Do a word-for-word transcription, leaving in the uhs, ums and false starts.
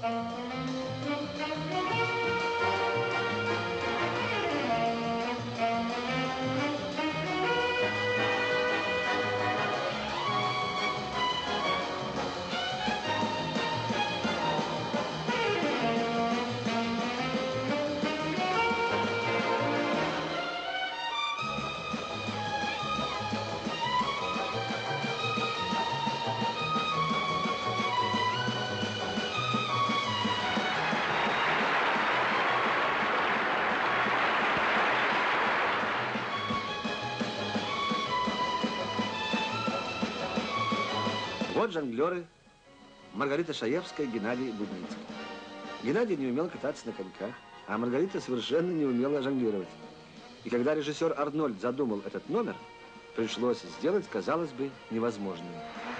Вот жонглеры Маргарита Шаевская, Геннадий Будницкий. Геннадий не умел кататься на коньках, а Маргарита совершенно не умела жонглировать. И когда режиссер Арнольд задумал этот номер, пришлось сделать, казалось бы, невозможное.